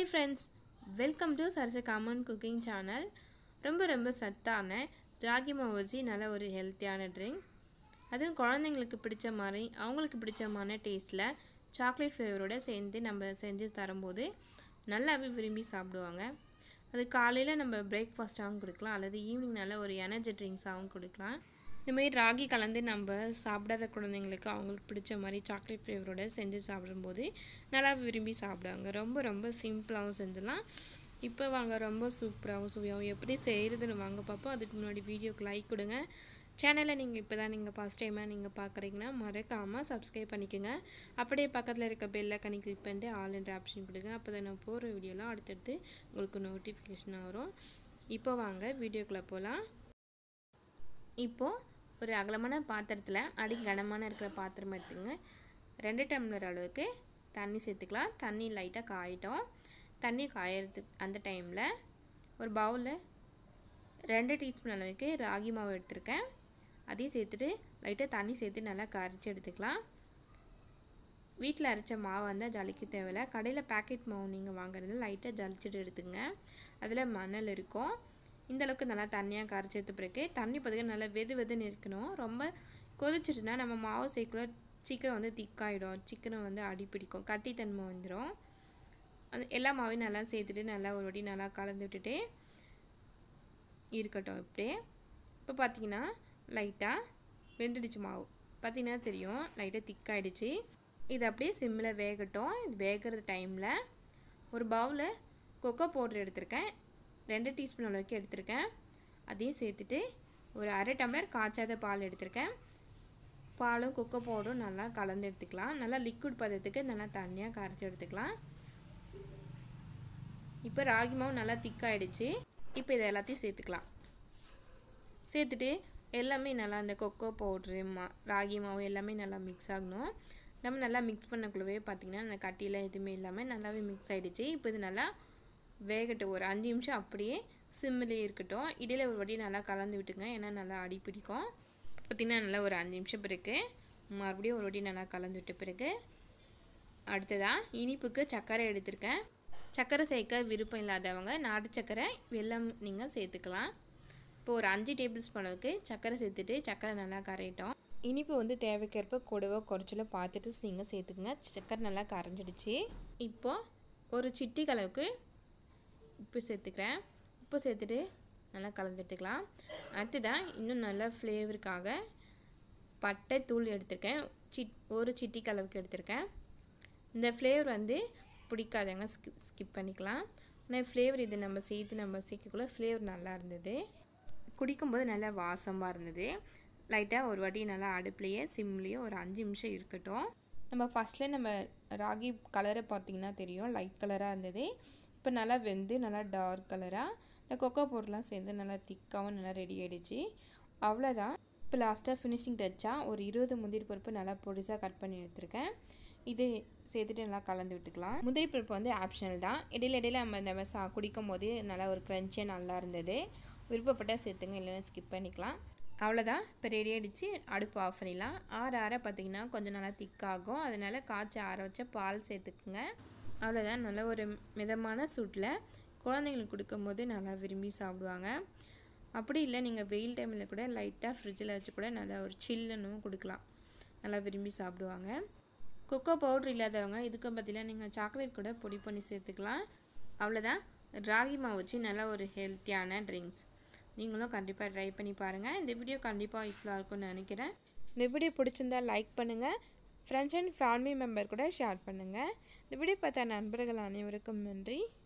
Hi friends, welcome to sarasucommoncooking channel. ரொம்ப சத்தான ராகி மாவு வச்சு நல்ல ஒரு ஹெல்த்தியான ட்ரிங்க். அதுவும் குழந்தைங்களுக்கு பிடிச்ச மாதிரி அவங்களுக்கு பிடிச்சமான டேஸ்ட்டில் சாக்லேட் ஃப்ளேவரோட சேர்ந்து நம்ம செஞ்சு தரும்போது நல்லாவே விரும்பி சாப்பிடுவாங்க. அது காலையில் நம்ம பிரேக்ஃபாஸ்ட்டாகவும் கொடுக்கலாம், அல்லது ஈவினிங் நல்ல ஒரு எனர்ஜி ட்ரிங்க்ஸாகவும் கொடுக்கலாம். இந்தமாதிரி ராகி கலந்து நம்ம சாப்பிடாத குழந்தைங்களுக்கு அவங்களுக்கு பிடிச்ச மாதிரி சாக்லேட் ஃப்ளேவரோட செஞ்சு சாப்பிடும்போது நல்லா விரும்பி சாப்பிடுவாங்க. ரொம்ப சிம்பிளாகவும் செஞ்சிடலாம். இப்போ வாங்க ரொம்ப சூப்பராகவும் சுவையாகவும் எப்படி செய்கிறதுன்னு வாங்க பார்ப்போம். அதுக்கு முன்னாடி வீடியோக்கு லைக் கொடுங்க. சேனலை நீங்கள் ஃபஸ்ட் டைமாக நீங்கள் பார்க்குறீங்கன்னா மறக்காமல் சப்ஸ்கிரைப் பண்ணிக்கோங்க. அப்படியே பக்கத்தில் இருக்க பெல் ஐகானை கிளிக் பண்ணிட்டு ஆல் என்ற ஆப்ஷன் கொடுங்க. அப்போ தான் நான் போகிற வீடியோலாம் அடுத்தடுத்து உங்களுக்கு நோட்டிஃபிகேஷனாக வரும். இப்போ வாங்க வீடியோக்குள்ளே போகலாம். இப்போது ஒரு அகலமான பாத்திரத்தில் அடி கனமான இருக்கிற பாத்திரம் எடுத்துங்க. 2 டம்ளர் அளவுக்கு தண்ணி சேர்த்துக்கலாம். தண்ணி லைட்டாக காயிட்டோம். தண்ணி காயறதுக்கு அந்த டைமில் ஒரு பவுலில் 2 டீஸ்பூன் அளவுக்கு ராகி மாவு எடுத்துருக்கேன். அதையும் சேர்த்துட்டு லைட்டாக தண்ணி சேர்த்து நல்லா கரைச்சி எடுத்துக்கலாம். வீட்டில் அரைச்ச மாவு வந்தால் ஜலிக்க தேவையில்லை. கடையில் பேக்கெட் மாவு நீங்கள் வாங்குறது லைட்டாக ஜலிச்சுட்டு எடுத்துங்க. அதில் மணல் இருக்கும். இந்தளவுக்கு நல்லா தண்ணியாக கரைச்சி எடுத்த பிறகு தண்ணி பார்த்திங்கன்னா நல்லா வெதுன்னு இருக்கணும். ரொம்ப கொதிச்சிட்டுனா நம்ம மாவு சேர்க்கல சீக்கிரம் திக்காயிடும். சீக்கிரம் அடிப்பிடிக்கும், கட்டித்தன்மை வந்துடும். அந்த எல்லா மாவையும் நல்லா சேர்த்துட்டு நல்லா ஒரு வாட்டி நல்லா கலந்து விட்டுட்டு இருக்கட்டும். இப்போ பார்த்திங்கன்னா லைட்டாக வெந்துடுச்சு மாவு. பார்த்திங்கன்னா தெரியும் லைட்டாக திக்காயிடுச்சு. இது அப்படியே சிம்மில் வேகட்டும். இது வேகிற டைமில் ஒரு பவுலில் கொக்கோ பவுடர் எடுத்திருக்கேன். 2 டீஸ்பூன் அளவுக்கு எடுத்திருக்கேன். அதையும் சேர்த்துட்டு ஒரு அரை டம்ளர் காய்ச்சாத பால் எடுத்திருக்கேன். பாலும் கொக்கோ பவுடரும் நல்லா கலந்து எடுத்துக்கலாம். நல்லா லிக்விட் பதத்துக்கு நல்லா தண்ணியாக கரைச்சி எடுத்துக்கலாம். இப்போ ராகி மாவு நல்லா திக்காயிடுச்சு. இப்போ இதை எல்லாத்தையும் சேர்த்துக்கலாம். சேர்த்துட்டு எல்லாமே நல்லா அந்த கொக்கோ பவுட்ரு ராகி மாவு எல்லாமே நல்லா மிக்ஸ் ஆகணும். நம்ம நல்லா மிக்ஸ் பண்ணக்குள்ளவே பார்த்திங்கன்னா அந்த கட்டியில் எதுவுமே இல்லாமல் நல்லாவே மிக்ஸ் ஆகிடுச்சு. இப்போ இது நல்லா வேகட்டும். ஒரு 5 நிமிஷம் அப்படியே சிம்மிலே இருக்கட்டும். இடையில ஒரு வாட்டி நல்லா கலந்து விட்டுங்க, ஏன்னா நல்லா அடி பிடிக்கும். பார்த்திங்கன்னா நல்லா ஒரு 5 நிமிஷம் பிறகு மறுபடியும் ஒரு வாட்டி நல்லா கலந்து விட்ட பிறகு அடுத்ததாக இனிப்புக்கு சர்க்கரை எடுத்திருக்கேன். சர்க்கரை சேர்க்க விருப்பம் இல்லாதவங்க நாட்டு சர்க்கரை வெல்லம் நீங்கள் சேர்த்துக்கலாம். இப்போ ஒரு 5 டேபிள் ஸ்பூன் அளவுக்கு சர்க்கரை சேர்த்துட்டு சர்க்கரை நல்லா கரையிட்டோம். இனிப்பு தேவைக்கேற்ப கூடவோ குறைச்சலோ பார்த்துட்டு நீங்கள் சேர்த்துக்குங்க. சர்க்கரை நல்லா கரைஞ்சிடுச்சு. இப்போது ஒரு சிட்டிக்கு அளவுக்கு உப்பு சேர்த்துக்கிறேன். உப்பு சேர்த்துட்டு நல்லா கலந்துட்டுக்கலாம். அடுத்ததாக இன்னும் நல்லா ஃப்ளேவருக்காக பட்டை தூள் எடுத்துருக்கேன். ஒரு சிட்டிக்கு அளவுக்கு எடுத்திருக்கேன். இந்த ஃப்ளேவர் பிடிக்காதவங்க ஸ்கிப் பண்ணிக்கலாம். ஆனால் ஃப்ளேவர் இது நம்ம சேர்க்கக்குள்ள ஃப்ளேவர் நல்லா இருந்தது. குடிக்கும்போது நல்லா வாசமாக இருந்தது. லைட்டாக ஒரு வாட்டி நல்லா அடுப்புலையே சிம்லேயே ஒரு 5 நிமிஷம் இருக்கட்டும். நம்ம ஃபஸ்ட்டில் நம்ம ராகி கலரை பார்த்திங்கன்னா தெரியும், லைட் கலராக இருந்தது. இப்போ நல்லா வெந்து நல்லா டார்க் கலராக இந்த கொக்கோ பவுடர்லாம் சேர்ந்து நல்லா திக்காகவும் நல்லா ரெடி ஆகிடுச்சு. அவ்வளோதான். இப்போ லாஸ்ட்டாக ஃபினிஷிங் டச்சாக ஒரு 20 முந்திரி பருப்பு நல்லா பொடிசாக கட் பண்ணி எடுத்துருக்கேன். இது சேர்த்துட்டு நல்லா கலந்து விட்டுக்கலாம். முந்திரி பருப்பு ஆப்ஷனல் தான். இடையில நம்ம குடிக்கும் போது நல்லா ஒரு க்ரன்ச்சியாக நல்லா இருந்தது. விருப்பப்பட்டால் சேர்த்துங்க, இல்லைன்னா ஸ்கிப் பண்ணிக்கலாம். அவ்வளோதான். இப்போ ரெடி ஆகிடுச்சு. அடுப்பு ஆஃப் பண்ணிடலாம். ஆற பார்த்திங்கன்னா கொஞ்சம் நல்லா திக்காகும். அதனால் காய்ச்சி ஆற வச்ச பால் சேர்த்துக்குங்க. அவ்வளோதான். நல்ல ஒரு மிதமான சூட்டில் குழந்தைங்களுக்கு கொடுக்கும்போது நல்லா விரும்பி சாப்பிடுவாங்க. அப்படி இல்லை நீங்கள் வெயில் டைமில் கூட லைட்டாக ஃப்ரிட்ஜில் வச்சு கூட நல்லா ஒரு சில்லுன்னு கொடுக்கலாம். நல்லா விரும்பி சாப்பிடுவாங்க. கொக்கோ பவுட்ரு இல்லாதவங்க இதுக்கு பார்த்தீங்கன்னா நீங்கள் சாக்லேட் கூட பொடி பண்ணி சேர்த்துக்கலாம். அவ்வளோதான். ராகி மாவு வச்சு நல்ல ஒரு ஹெல்த்தியான ட்ரிங்க்ஸ் நீங்களும் கண்டிப்பாக ட்ரை பண்ணி பாருங்கள். இந்த வீடியோ கண்டிப்பாக யூஸ்ஃபுல்லாக இருக்கும்னு நினைக்கிறேன். இந்த வீடியோ பிடிச்சிருந்தா லைக் பண்ணுங்கள். ஃப்ரெண்ட்ஸ் அண்ட் ஃபேமிலி மெம்பர் கூட ஷேர் பண்ணுங்கள். இந்த வீடியோ பார்த்த நண்பர்கள் அனைவருக்கும் நன்றி.